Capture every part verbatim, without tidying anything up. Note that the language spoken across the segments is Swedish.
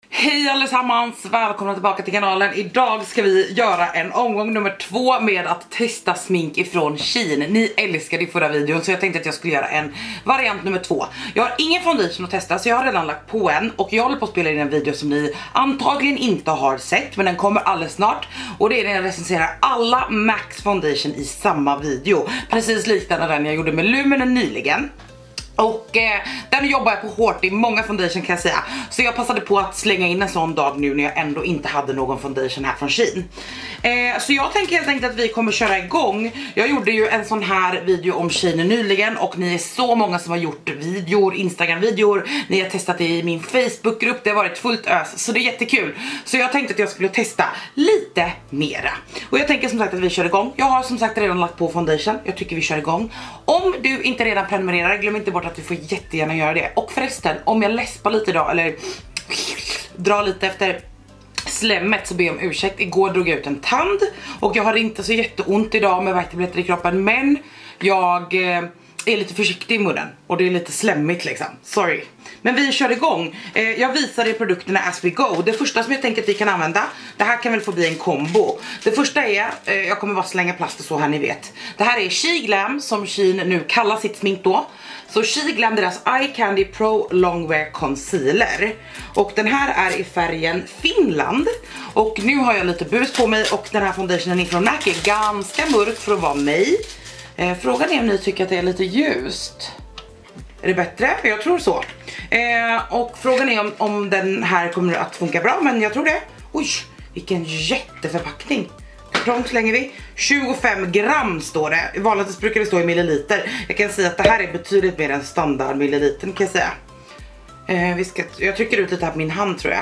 Hej allesammans, välkomna tillbaka till kanalen. Idag ska vi göra en omgång nummer två med att testa smink ifrån Shein. Ni älskade i förra videon så jag tänkte att jag skulle göra en variant nummer två. Jag har ingen foundation att testa så jag har redan lagt på en. Och jag håller på att spela in en video som ni antagligen inte har sett, men den kommer alldeles snart. Och det är när jag recenserar alla M A C foundation i samma video. Precis liknande den jag gjorde med Lumen nyligen. Och eh, den jobbar jag på hårt i många foundation kan jag säga. Så jag passade på att slänga in en sån dag nu när jag ändå inte hade någon foundation här från Shein. eh, Så jag tänker helt enkelt att vi kommer köra igång. Jag gjorde ju en sån här video om Shein nyligen. Och ni är så många som har gjort videor, Instagram-videor. Ni har testat i min Facebook-grupp. Det har varit fullt ös, så det är jättekul. Så jag tänkte att jag skulle testa lite mera. Och jag tänker som sagt att vi kör igång. Jag har som sagt redan lagt på foundation. Jag tycker vi kör igång. Om du inte redan prenumererar, glöm inte bort att du får jättegärna göra det. Och förresten, om jag läspar lite idag eller drar lite efter slemmet så ber jag om ursäkt. Igår drog jag ut en tand och jag har inte så jätteont idag med värktabletter i kroppen, men jag eh, är lite försiktig i munnen och det är lite slemmigt liksom. Sorry. Men vi kör igång. eh, Jag visar er produkterna as we go. Det första som jag tänker att vi kan använda, det här kan väl få bli en kombo. Det första är, eh, jag kommer bara slänga plast och så här ni vet. Det här är SheGlam som Shein nu kallar sitt smink då. Så SheGlam, deras Eye Candy Pro Longwear Concealer. Och den här är i färgen Finland. Och nu har jag lite bus på mig och den här foundationen från M A C är ganska mörk för att vara mig. eh, Frågan är om ni tycker att det är lite ljust. Är det bättre? Jag tror så. eh, Och frågan är om, om den här kommer att funka bra, men jag tror det. Oj, vilken jätteförpackning. Kartong slänger vi. tjugofem gram står det. Vanligtvis brukar det stå i milliliter. Jag kan säga att det här är betydligt mer än standard milliliter kan jag säga. eh, vi ska, Jag trycker ut lite här på min hand tror jag.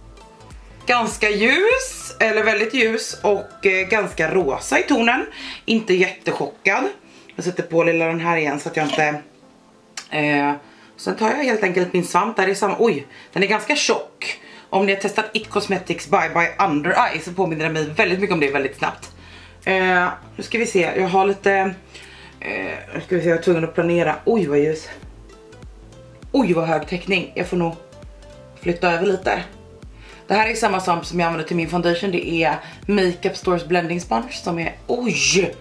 Ganska ljus, eller väldigt ljus och eh, ganska rosa i tonen. Inte jättechockad. Jag sätter på lilla den här igen så att jag inte... Eh, sen tar jag helt enkelt min svamp. Där är samma, oj, den är ganska tjock. Om ni har testat It Cosmetics Bye Bye Under Eye så påminner det mig väldigt mycket om det väldigt snabbt. eh, Nu ska vi se, jag har lite eh, Nu ska vi se, jag är tvungen att planera. Oj vad ljus. Oj vad hög täckning. Jag får nog flytta över lite. Det här är samma svamp som jag använder till min foundation. Det är Makeup Stores Blending Sponge som är, oj,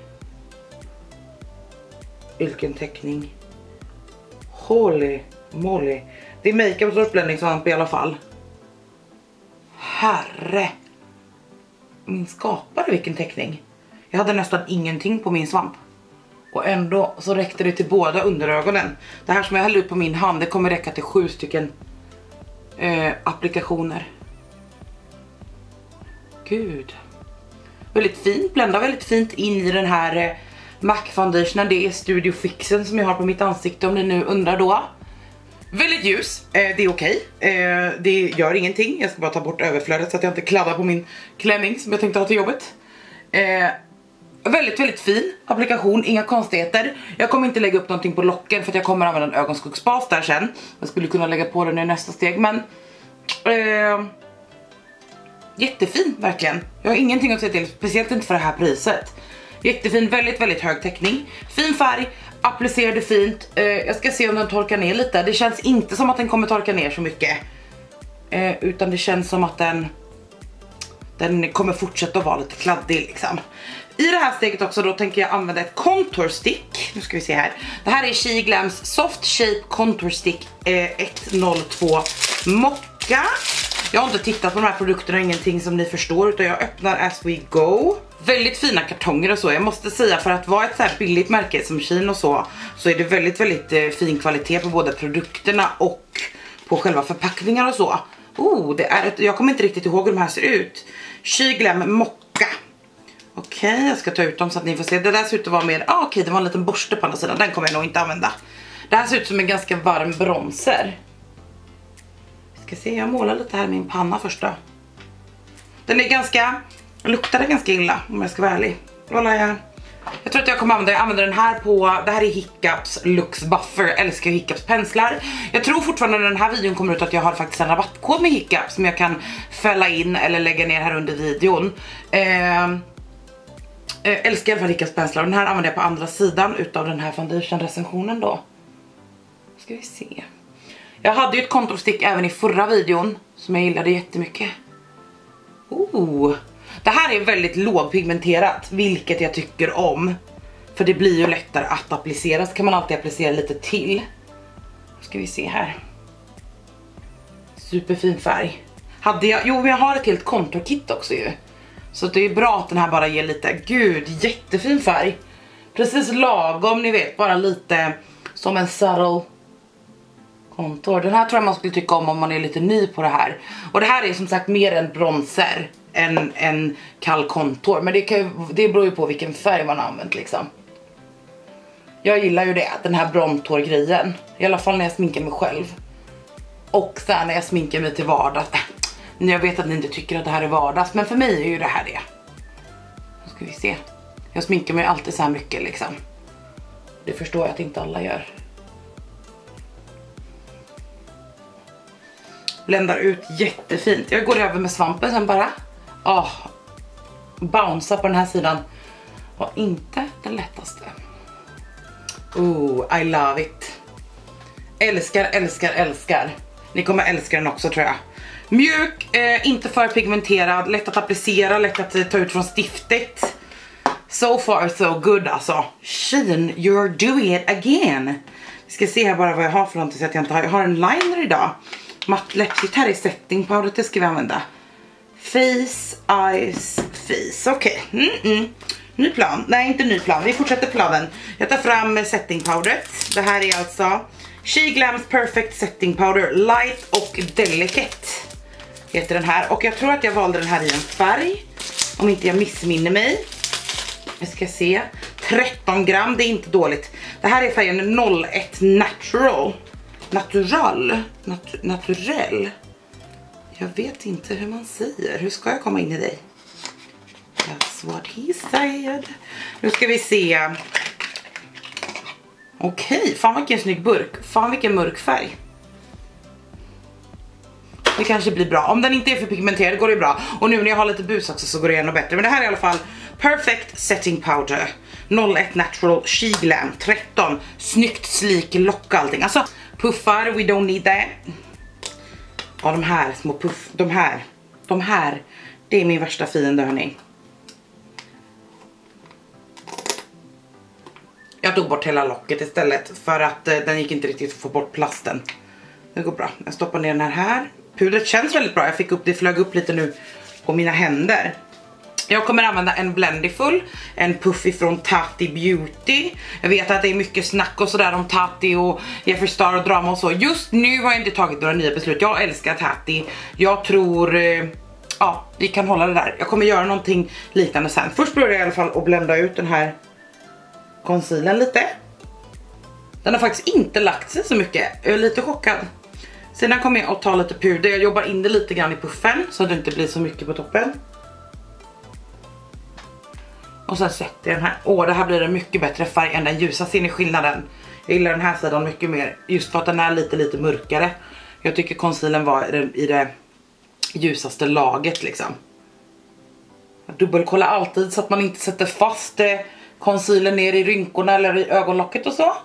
vilken täckning. Holy moly. Det är Makeup Stores Blending svamp i alla fall. Herre min skapare, vilken täckning. Jag hade nästan ingenting på min svamp. Och ändå så räckte det till båda underögonen. Det här som jag häller ut på min hand, det kommer räcka till sju stycken eh, applikationer. Gud. Väldigt fint, bländar väldigt fint in i den här eh, M A C foundationen. Det är Studio Fixen som jag har på mitt ansikte om ni nu undrar då. Väldigt ljus, eh, det är okej. eh, Det gör ingenting. Jag ska bara ta bort överflödet så att jag inte kladdar på min klänning som jag tänkte ha till jobbet. eh, Väldigt, väldigt fin applikation, inga konstigheter. Jag kommer inte lägga upp någonting på locken för att jag kommer använda en ögonskuggsbas där sen. Jag skulle kunna lägga på den i nästa steg, men eh, jättefin, verkligen. Jag har ingenting att säga till, speciellt inte för det här priset. Jättefin, väldigt, väldigt hög täckning. Fin färg, applicerade fint. eh, Jag ska se om den torkar ner lite. Det känns inte som att den kommer torka ner så mycket, eh, utan det känns som att den Den kommer fortsätta att vara lite kladdig liksom. I det här steget också då tänker jag använda ett contour stick. Nu ska vi se här. Det här är SheGlams Soft Shape Contour Stick eh, ett noll två Mocka. Jag har inte tittat på de här produkterna, ingenting som ni förstår, utan jag öppnar as we go. Väldigt fina kartonger och så. Jag måste säga, för att vara ett så här billigt märke som Shein och så, så är det väldigt, väldigt eh, fin kvalitet på både produkterna och på själva förpackningar och så. Oh, det är ett, jag kommer inte riktigt ihåg hur de här ser ut. SheGlam Mocka. Okej, okay, jag ska ta ut dem så att ni får se. Det där ser ut att vara mer, ah, okej, okay, det var en liten borste på andra sidan. Den kommer jag nog inte använda. Det här ser ut som en ganska varm bronzer. Ska se, jag målar lite här i min panna först då. Den är ganska, luktar ganska illa om jag ska vara ärlig. Voilà, jag, jag tror att jag kommer använda, jag använder den här på, det här är Hiccups Lux Buffer. Jag älskar Hiccups penslar. Jag tror fortfarande när den här videon kommer ut att jag har faktiskt en rabattkod med Hiccups som jag kan fälla in eller lägga ner här under videon. Eh, eh, älskar i alla fall Hiccups penslar. Den här använder jag på andra sidan utav den här foundation recensionen då. Ska vi se. Jag hade ju ett kontorstick även i förra videon som jag gillade jättemycket. Oh, det här är väldigt lågpigmenterat, vilket jag tycker om. För det blir ju lättare att applicera, så kan man alltid applicera lite till. Ska vi se här. Superfin färg. Hade jag, jo jag har ett helt kontorkit också ju. Så det är bra att den här bara ger lite, gud jättefin färg. Precis lagom, ni vet, bara lite som en subtle kontor. Den här tror jag man skulle tycka om om man är lite ny på det här. Och det här är som sagt mer en bronzer än en kall kontor. Men det, kan ju, det beror ju på vilken färg man har använt liksom. Jag gillar ju det, den här brontor-grejen. I alla fall när jag sminkar mig själv. Och sen när jag sminkar mig till vardags. Jag vet att ni inte tycker att det här är vardags, men för mig är ju det här det. Nu ska vi se. Jag sminkar mig alltid så här mycket liksom. Det förstår jag att inte alla gör. Bländar ut jättefint. Jag går över med svampen sen bara. Åh, oh, bouncea på den här sidan. Var inte den lättaste. Oh, I love it. Älskar, älskar, älskar. Ni kommer älska den också tror jag. Mjuk, eh, inte för pigmenterad, lätt att applicera, lätt att ta ut från stiftet. So far so good alltså. Shein, you're doing it again. Vi ska se här bara vad jag har för någonting så att jag inte har. Jag har en liner idag. Matt läppstift, här är setting powder, det ska vi använda. Face, eyes, face, okej. Okay. Mm -mm. Ny plan, nej inte ny plan, vi fortsätter planen. Jag tar fram setting powderet. Det här är alltså SheGlam's Perfect Setting Powder Light och Delicate heter den här. Och jag tror att jag valde den här i en färg, om inte jag missminner mig. Jag ska se, tretton gram, det är inte dåligt. Det här är färgen noll ett Natural. Natural, nat naturell. Jag vet inte hur man säger. Hur ska jag komma in i dig? That's what he said. Nu ska vi se. Okej, okay, fan vilken snygg burk. Fan vilken mörk färg. Det kanske blir bra. Om den inte är för pigmenterad går det bra. Och nu när jag har lite bus också så går det ännu bättre. Men det här är i alla fall Perfect Setting Powder noll ett Natural SheGlam tretton. Snyggt, slik, lock allting. Alltså puffar, we don't need that. Ja, de här små puff, de här, de här, det är min värsta fiende hörni. Jag tog bort hela locket istället för att eh, den gick inte riktigt att få bort plasten. Det går bra, jag stoppar ner den här här. Pudret känns väldigt bra, jag fick upp det, flög upp lite nu på mina händer. Jag kommer använda en Blendiful, en puff ifrån Tati Beauty. Jag vet att det är mycket snack och sådär om Tati och Jeffree Star och drama och så. Just nu har jag inte tagit några nya beslut. Jag älskar Tati. Jag tror, eh, ja, vi kan hålla det där. Jag kommer göra någonting liknande sen. Först börjar jag i alla fall att blenda ut den här concealern lite. Den har faktiskt inte lagt sig så mycket. Jag är lite chockad. Sedan kommer jag att ta lite puder. Jag jobbar in det lite grann i puffen så att det inte blir så mycket på toppen. Och sen sätter jag den här. Åh, det här blir en mycket bättre färg än den ljusa. Ser ni skillnaden? Jag gillar den här sidan mycket mer. Just för att den är lite lite mörkare. Jag tycker concealern var i det, i det ljusaste laget liksom. Jag dubbelkollar alltid så att man inte sätter fast eh, concealern ner i rynkorna eller i ögonlocket och så.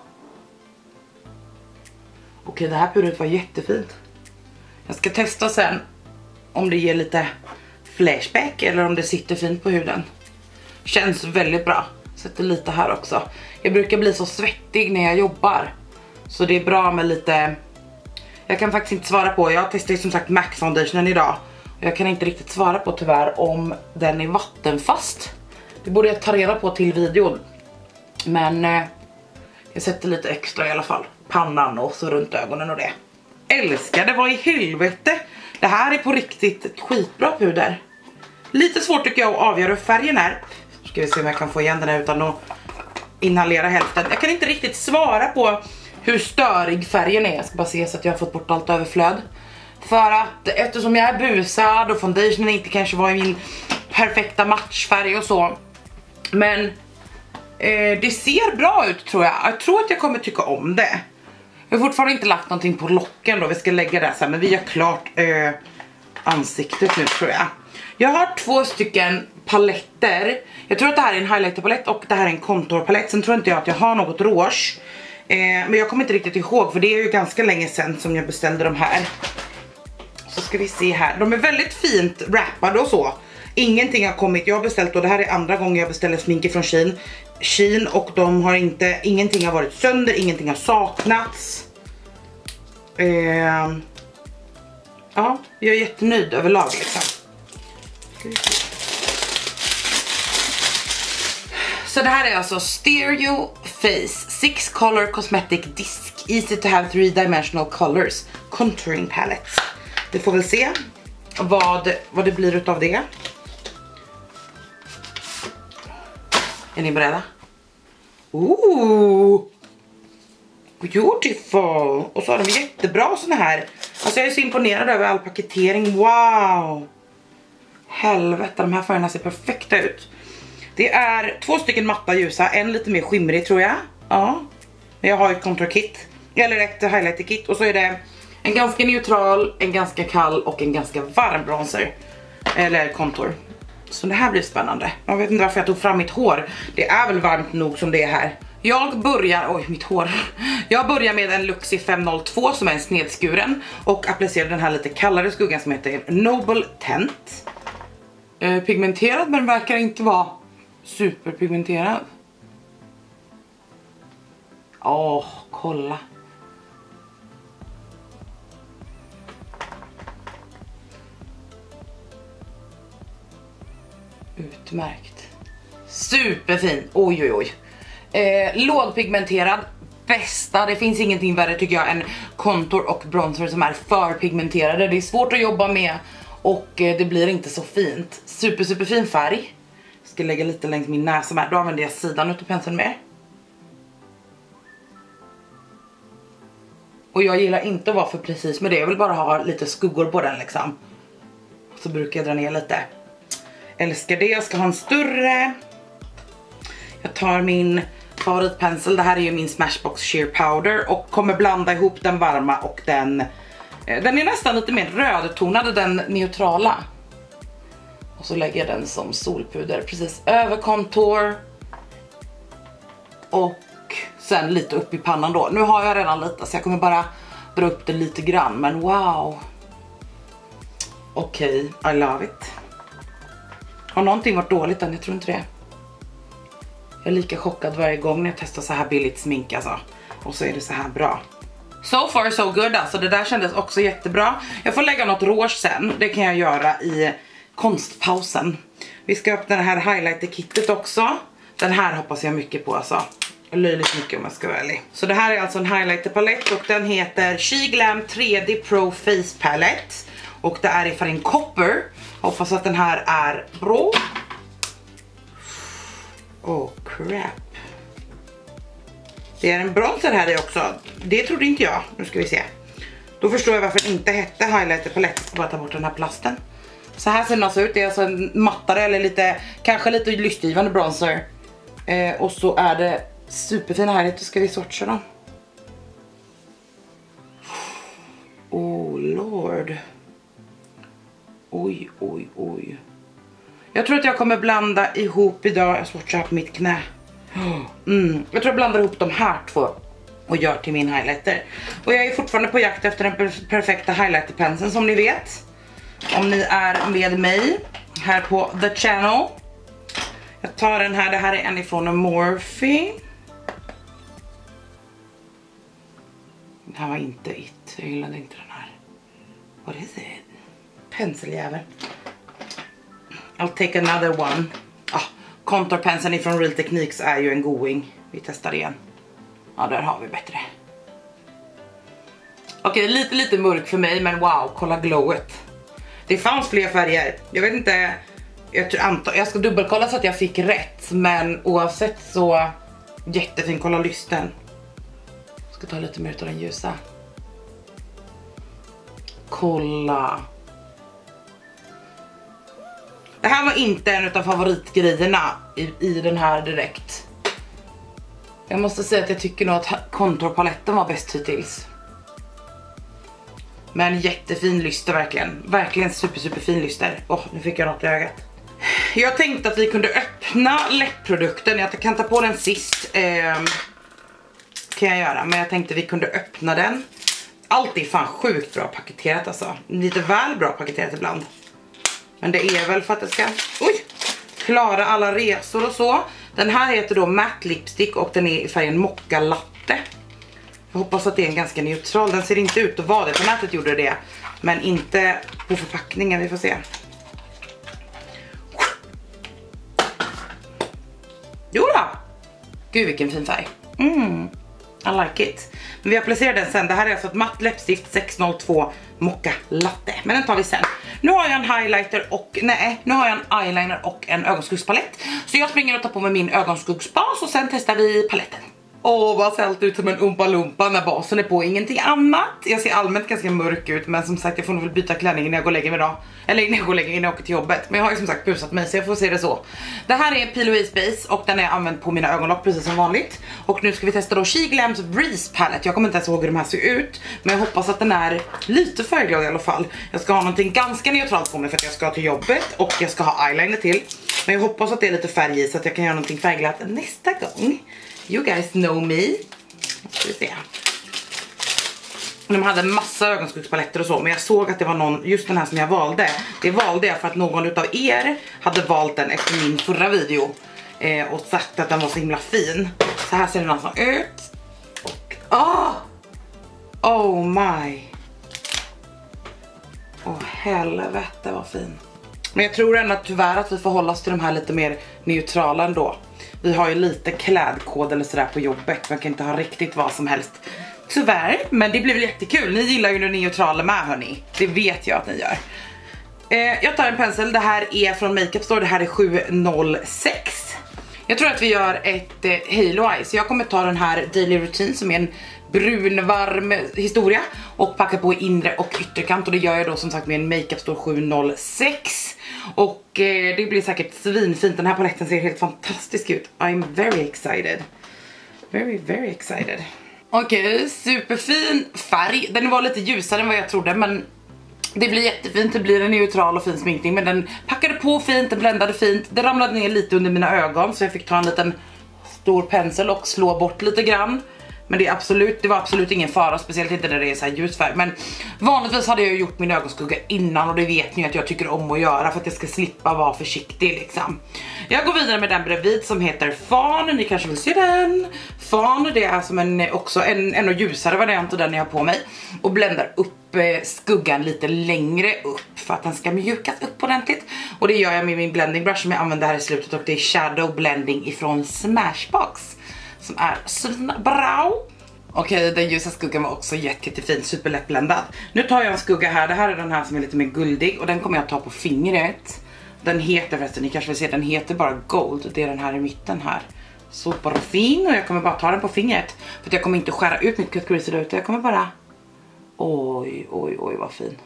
Okej, det här pudret var jättefint. Jag ska testa sen om det ger lite flashback eller om det sitter fint på huden. Känns väldigt bra. Sätter lite här också. Jag brukar bli så svettig när jag jobbar. Så det är bra med lite. Jag kan faktiskt inte svara på. Jag testade som sagt MAC foundationen idag. Jag kan inte riktigt svara på tyvärr om den är vattenfast. Det borde jag ta reda på till videon. Men eh, jag sätter lite extra i alla fall. Pannan och så runt ögonen och det. Älskar, det var i helvete. Det här är på riktigt ett skitbra puder. Lite svårt tycker jag att avgöra hur färgen är. Ska vi se om jag kan få igen den här utan att inhalera hälften. Jag kan inte riktigt svara på hur störig färgen är. Jag ska bara se så att jag har fått bort allt överflöd. För att eftersom jag är busad och foundationen inte kanske var i min perfekta matchfärg och så. Men eh, det ser bra ut tror jag. Jag tror att jag kommer tycka om det. Jag har fortfarande inte lagt någonting på locken då. Vi ska lägga det sen. Men vi gör klart eh, ansiktet nu tror jag. Jag har två stycken paletter. Jag tror att det här är en highlighterpalett och det här är en contourpalett. Sen tror inte jag att jag har något rouge Eh, men jag kommer inte riktigt ihåg, för det är ju ganska länge sedan som jag beställde de här. Så ska vi se här. De är väldigt fint wrappade och så. Ingenting har kommit. Jag har beställt, och det här är andra gången jag beställer smink från Shein. Shein, och de har inte, ingenting har varit sönder, ingenting har saknats. Eh, ja, jag är jättenöjd överlag liksom. Ska vi se. Så det här är alltså Stereo Face Six Color Cosmetic Disc Easy to have three dimensional colors Contouring Palette. Vi får väl se vad, vad det blir utav det. Är ni beredda? Ooh, beautiful. Och så har de jättebra såna här. Alltså jag är så imponerad över all paketering. Wow. Helvete, de här färgerna ser perfekta ut. Det är två stycken matta ljusa, en lite mer skimrig tror jag. Ja, jag har ett contour kit, eller ett highlighter kit. Och så är det en ganska neutral, en ganska kall och en ganska varm bronzer. Eller contour. Så det här blir spännande. Jag vet inte varför jag tog fram mitt hår. Det är väl varmt nog som det är här. Jag börjar, oj mitt hår. Jag börjar med en Luxie fem noll två som är en snedskuren. Och applicerar den här lite kallare skuggan som heter Noble Tent. eh, Pigmenterad, men verkar inte vara superpigmenterad. Åh, oh, kolla. Utmärkt. Superfin. Oj oj oj. Eh, lågpigmenterad. Bästa. Det finns ingenting värre tycker jag än contour och bronzer som är för pigmenterade. Det är svårt att jobba med och eh, det blir inte så fint. Super super fin färg. Jag ska lägga lite längs min näsa med. Då använder jag sidan utav penseln med. Och jag gillar inte att vara för precis med det. Jag vill bara ha lite skuggor på den liksom. Så brukar jag dra ner lite. Älskar det. Jag ska ha en större. Jag tar min favoritpensel. Det här är ju min Smashbox Sheer Powder. Och kommer blanda ihop den varma och den. Den är nästan lite mer rödtonad, den neutrala. Och så lägger jag den som solpuder precis över kontor. Och sen lite upp i pannan då. Nu har jag redan lite så jag kommer bara dra upp det lite grann. Men wow. Okej, okay, I love it. Har någonting varit dåligt än? Jag tror inte det. Jag är lika chockad varje gång när jag testar så här billigt smink alltså. Och så är det så här bra. So far so good alltså. Det där kändes också jättebra. Jag får lägga något rouge sen. Det kan jag göra i konstpausen. Vi ska öppna det här highlighter-kittet också. Den här hoppas jag mycket på alltså. Löjligt mycket om jag ska vara ärlig. Så det här är alltså en highlighter-palett. Och den heter She Glam tre D Pro Face Palette. Och det är i färgen Copper. Hoppas att den här är bra. Oh crap. Det är en bronzer här i också. Det trodde inte jag. Nu ska vi se. Då förstår jag varför det inte hette highlighter palett. Jag ska bara ta bort den här plasten. Så här ser den alltså ut. Det är alltså en mattare eller lite, kanske lite lystgivande bronzer. Eh, och så är det superfina här. Då ska vi swatcha dem. Oh lord. Oj, oj, oj. Jag tror att jag kommer blanda ihop idag. Jag swatchar på mitt knä. Mm. Jag tror jag blandar ihop de här två och gör till min highlighter. Och jag är fortfarande på jakt efter den perfekta highlighterpenseln som ni vet. Om ni är med mig här på The Channel. Jag tar den här. Det här är en ifrån Morphe. Den här var inte it. Jag gillade inte den här. What is it? Penseljävel. I'll take another one. Ah, kontorpenseln ifrån Real Techniques är ju en going. Vi testar igen. Ja, där har vi bättre. Okej, okay, lite lite mörk för mig, men wow, kolla glowet. Det fanns fler färger. Jag vet inte. Jag, tror, antar, jag ska dubbelkolla så att jag fick rätt. Men oavsett så jättefin, kolla lysten. Jag ska ta lite mer av den ljusa. Kolla. Det här var inte en av favoritgrejerna i, i den här direkt. Jag måste säga att jag tycker nog att kontorpaletten var bäst hittills. Men jättefin lyster verkligen. Verkligen super super fin lyster. Åh, oh, nu fick jag något i ögat. Jag tänkte att vi kunde öppna läppprodukten. Jag kan ta på den sist. Eh, Okej, kan jag göra, men jag tänkte vi kunde öppna den. Allt är fan sjukt bra paketerat alltså. Lite väl bra paketerat ibland. Men det är väl för att det ska oj, klara alla resor och så. Den här heter då Matte Lipstick och den är i färgen Mocha Latte. Jag hoppas att det är en ganska neutral. Den ser inte ut att vara det. På nätet gjorde det. Men inte på förpackningen. Vi får se. Jo då. Gud vilken fin färg. Mm. I like it. Men vi applicerar den sen. Det här är alltså ett matt läppstift sex noll två Mocha Latte. Men den tar vi sen. Nu har jag en highlighter och nej, nu har jag en eyeliner och en ögonskuggspalett. Så jag springer och tar på mig min ögonskuggsbas och sen testar vi paletten. Åh, vad sällt ut som en umpa lumpa när basen är på, ingenting annat. Jag ser allmänt ganska mörk ut, men som sagt jag får nog väl byta klänning när jag går och lägger mig då. Eller innan jag går och lägger innan jag åker till jobbet. Men jag har ju som sagt busat mig så jag får se det så. Det här är P L O E Base och den är använd på mina ögonlock precis som vanligt. Och nu ska vi testa då She Glams Breeze Palette. Jag kommer inte ens ihåg hur de här ser ut, men jag hoppas att den är lite färgglad i alla fall. Jag ska ha någonting ganska neutralt på mig för att jag ska till jobbet och jag ska ha eyeliner till. Men jag hoppas att det är lite färg i så att jag kan göra någonting färgglatt nästa gång. You guys know me. Ska vi se. De hade massa ögonskuggspaletter och så, men jag såg att det var någon, just den här som jag valde. Det valde jag för att någon utav er hade valt den efter min förra video eh, och sagt att den var så himla fin. Så här ser den alltså ut. Och, oh, oh my. Åh oh, helvete vad fin. Men jag tror ändå tyvärr att vi får hålla oss till de här lite mer neutrala ändå. Vi har ju lite klädkod eller sådär på jobbet. Man kan inte ha riktigt vad som helst. Tyvärr, men det blir väl jättekul. Ni gillar ju det neutrala med, hörni. Det vet jag att ni gör. eh, Jag tar en pensel. Det här är från Makeup Store. Det här är sju noll sex. Jag tror att vi gör ett eh, Halo Eye. Så jag kommer ta den här Daily Routine som är en brun varm historia och packa på inre och ytterkant. Och det gör jag då som sagt med en Makeup Store sju noll sex. Och eh, det blir säkert svinfint. Den här paletten ser helt fantastisk ut. I'm very excited. Very, very excited. Okej, okay, superfin färg. Den var lite ljusare än vad jag trodde, men det blir jättefint. Det blir en neutral och fin sminkning. Men den packade på fint, den bländade fint. Det ramlade ner lite under mina ögon, så jag fick ta en liten stor pensel och slå bort lite grann. Men det, är absolut, det var absolut ingen fara, speciellt inte när det är så här ljusfärg. Men vanligtvis hade jag gjort min ögonskugga innan, och det vet ni att jag tycker om att göra för att jag ska slippa vara försiktig liksom. Jag går vidare med den bredvid som heter Fawn. Ni kanske vill se den. Fawn, det är som en, också en ännu ljusare variant av den jag har på mig. Och bländar upp eh, skuggan lite längre upp för att den ska mjukas upp ordentligt. Och det gör jag med min blending brush som jag använder här i slutet. Och det är Shadow Blending ifrån Smashbox, som är bra. Okej, den ljusa skuggan var också jätte, jättefin, superlättbländad. Nu tar jag en skugga här. Det här är den här som är lite mer guldig. Och den kommer jag ta på fingret. Den heter förresten, ni kanske vill se, den heter bara Gold. Det är den här i mitten här. Superfin, och jag kommer bara ta den på fingret. För att jag kommer inte skära ut mitt cut crease ut. Jag kommer bara... Oj, oj, oj, vad fin.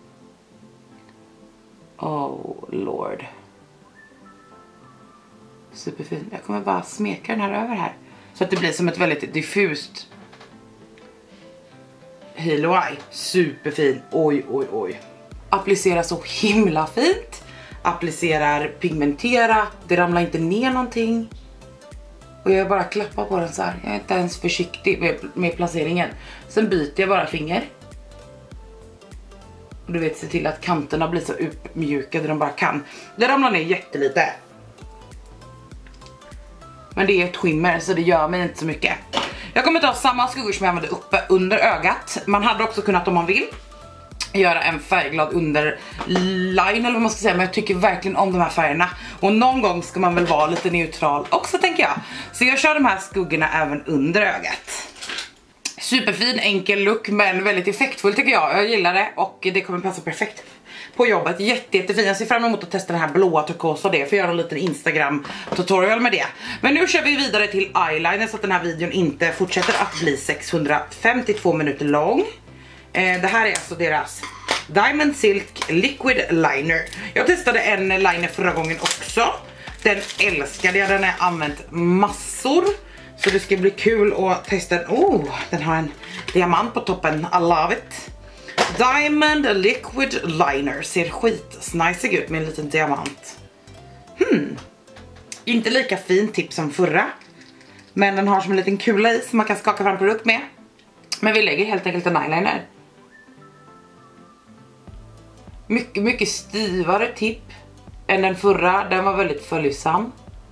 Oh, lord. Superfin. Jag kommer bara smeka den här över här. Så att det blir som ett väldigt diffust Halo Eye. Superfin. Oj, oj, oj. Applicerar så himla fint. Applicerar pigmentera. Det ramlar inte ner någonting. Och jag bara klappar på den så här. Jag är inte ens försiktig med, med placeringen. Sen byter jag bara finger. Och du vet, se till att kanterna blir så uppmjukade de bara kan. Det ramlar ner jättelite. Men det är ett skimmer så det gör mig inte så mycket. Jag kommer ta samma skuggor som jag använde uppe under ögat. Man hade också kunnat, om man vill, göra en färgglad underline eller vad man ska säga. Men jag tycker verkligen om de här färgerna. Och någon gång ska man väl vara lite neutral också, tänker jag. Så jag kör de här skuggorna även under ögat. Superfin, enkel look, men väldigt effektfull tycker jag. Jag gillar det och det kommer passa perfekt på jobbet. Jätte, jättefin. Jag ser fram emot att testa den här blåa turkosa, det för jag gör en liten Instagram tutorial med det. Men nu kör vi vidare till eyeliner så att den här videon inte fortsätter att bli sexhundrafemtiotvå minuter lång. eh, Det här är alltså deras Diamond Silk Liquid Liner. Jag testade en liner förra gången också. Den älskade jag, den har jag använt massor. Så det ska bli kul att testa den. Oh, den har en diamant på toppen, I love it. Diamond Liquid Liner. Ser skitsnajsig ut med en liten diamant. Hmm. Inte lika fin tips som förra. Men den har som en liten kula i som man kan skaka fram produkt med. Men vi lägger helt enkelt en eyeliner. Mycket, mycket styvare tipp än den förra. Den var väldigt följsam.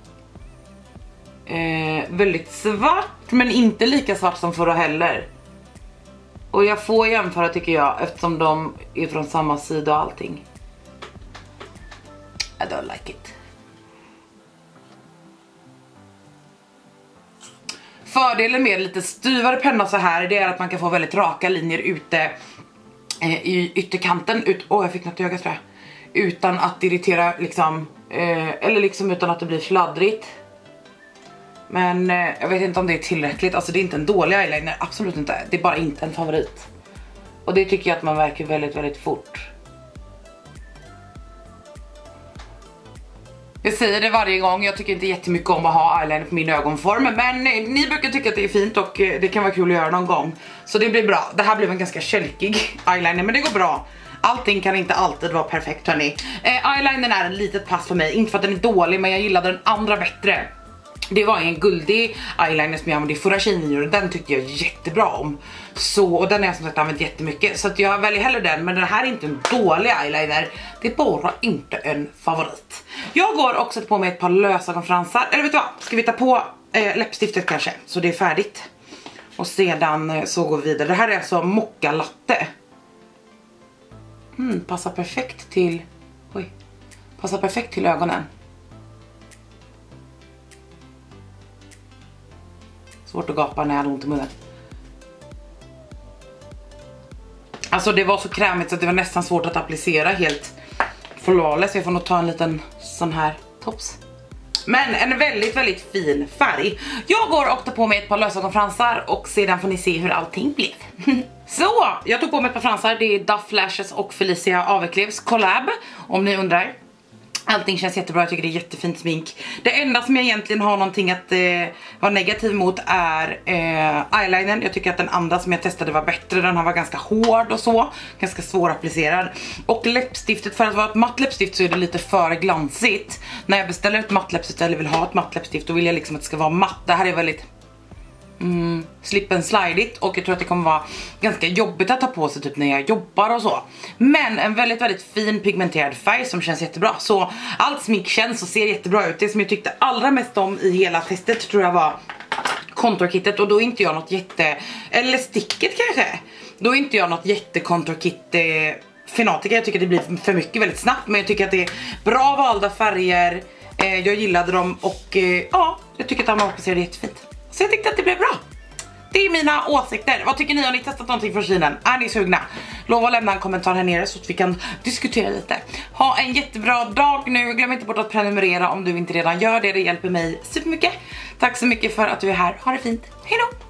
Eh, väldigt svart, men inte lika svart som förra heller. Och jag får jämföra tycker jag, eftersom de är från samma sida och allting. I don't like it. Fördelen med lite styvare penna så här, det är att man kan få väldigt raka linjer ute eh, i ytterkanten. Ut, åh, jag fick något i ögat tror jag. Utan att irritera liksom, eh, eller liksom utan att det blir fladdrigt. Men eh, jag vet inte om det är tillräckligt. Alltså det är inte en dålig eyeliner, absolut inte. Det är bara inte en favorit. Och det tycker jag att man verkar väldigt, väldigt fort. Jag säger det varje gång, jag tycker inte jättemycket om att ha eyeliner på min ögonform. Men ni brukar tycka att det är fint och det kan vara kul att göra någon gång. Så det blir bra. Det här blev en ganska kälkig eyeliner, men det går bra. Allting kan inte alltid vara perfekt hörni. Eh, eyelinern är en litet pass för mig, inte för att den är dålig, men jag gillade den andra bättre. Det var en guldig eyeliner som jag använde i förra Shein och den tyckte jag jättebra om. Så, och den har jag som sagt använt jättemycket. Så att jag väljer hellre den, men den här är inte en dålig eyeliner. Det är bara inte en favorit. Jag går också på mig ett par lösögonfransar. Eller vet du vad, ska vi ta på eh, läppstiftet kanske, så det är färdigt. Och sedan eh, så går vi vidare. Det här är alltså mocca latte. Hmm, passar perfekt till... Oj. Passar perfekt till ögonen. Svårt att gapa när jag hade ont i munnen. Alltså det var så krämigt så att det var nästan svårt att applicera helt flawless. Jag får nog ta en liten sån här tops. Men en väldigt, väldigt fin färg. Jag går och tar på mig ett par lösögonfransar och sedan får ni se hur allting blev. Så, jag tog på mig ett par fransar. Det är Duff Lashes och Felicia Aveklevs collab, om ni undrar. Allting känns jättebra, jag tycker det är jättefint smink. Det enda som jag egentligen har någonting att eh, vara negativ mot är eh, eyelinern. Jag tycker att den andra som jag testade var bättre. Den här var ganska hård och så, ganska svårapplicerad. Och läppstiftet, för att vara ett matt läppstift så är det lite för glansigt. När jag beställer ett matt läppstift eller vill ha ett matt läppstift, då vill jag liksom att det ska vara matt. Det här är väldigt... Mm, slip and slidigt och jag tror att det kommer vara ganska jobbigt att ta på sig typ när jag jobbar och så. Men en väldigt väldigt fin pigmenterad färg som känns jättebra. Så allt smink känns och ser jättebra ut. Det som jag tyckte allra mest om i hela testet tror jag var contour-kittet. Och då är inte jag något jätte... Eller sticket kanske. Då är inte jag något jätte contour-kit eh, fanatiker. Jag tycker det blir för mycket väldigt snabbt. Men jag tycker att det är bra valda färger. eh, Jag gillade dem och eh, ja, jag tycker att de applicerade jättefint. Så jag tyckte att det blev bra. Det är mina åsikter. Vad tycker ni? Har ni testat någonting från Shein? Är ni sugna? Lova att lämna en kommentar här nere så att vi kan diskutera lite. Ha en jättebra dag nu. Glöm inte bort att prenumerera om du inte redan gör det. Det hjälper mig supermycket. Tack så mycket för att du är här. Ha det fint. Hej då!